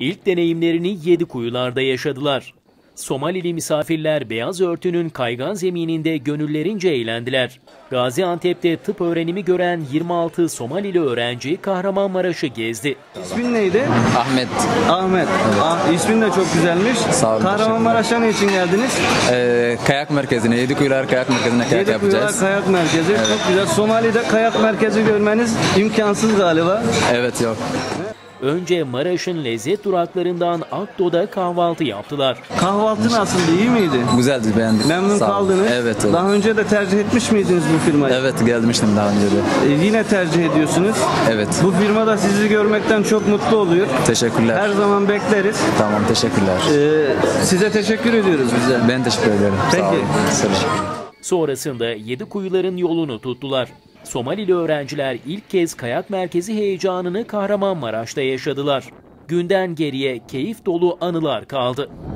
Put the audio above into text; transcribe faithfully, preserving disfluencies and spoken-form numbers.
İlk deneyimlerini Yedikuyular'da yaşadılar. Somalili misafirler beyaz örtünün kaygan zemininde gönüllerince eğlendiler. Gaziantep'te tıp öğrenimi gören yirmi altı Somalili öğrenci Kahramanmaraş'ı gezdi. İsmin neydi? Ahmet. Ahmet. Evet. Ah, ismin de çok güzelmiş. Sağ olun. Kahramanmaraş'a ne için geldiniz? Ee, kayak merkezine, Yedikuyular Kayak Merkezi'ne kayak Yedikuyular yapacağız. Kayak Merkezi. Evet. Çok güzel. Somali'de kayak merkezi görmeniz imkansız galiba. Evet, yok. Önce Maraş'ın lezzet duraklarından Akdo'da kahvaltı yaptılar. Kahvaltı nasıldı? İyi miydi? Güzeldi, beğendik. Memnun Sağ olun. kaldınız. Evet, evet. Daha önce de tercih etmiş miydiniz bu firmayı? Evet, gelmiştim daha önce de. Ee, yine tercih ediyorsunuz. Evet. Bu firmada sizi görmekten çok mutlu oluyor. Teşekkürler. Her zaman bekleriz. Tamam, teşekkürler. Ee, size teşekkür ediyoruz bize. Ben teşekkür ederim. Peki. Sağ olun. Selam. Sonrasında Yedikuyuların yolunu tuttular. Somalili öğrenciler ilk kez kayak merkezi heyecanını Kahramanmaraş'ta yaşadılar. Günden geriye keyif dolu anılar kaldı.